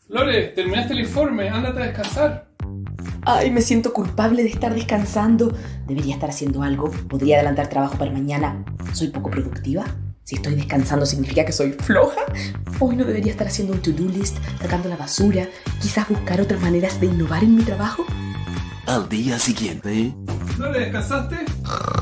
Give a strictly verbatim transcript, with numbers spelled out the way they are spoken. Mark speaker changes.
Speaker 1: Lore, terminaste el informe, ándate a descansar.
Speaker 2: Ay, me siento culpable de estar descansando. Debería estar haciendo algo. Podría adelantar trabajo para mañana. ¿Soy poco productiva? Si estoy descansando, ¿significa que soy floja? Hoy no debería estar haciendo un to-do list, sacando la basura. Quizás buscar otras maneras de innovar en mi trabajo.
Speaker 3: Al día siguiente...
Speaker 1: ¿Lore, descansaste?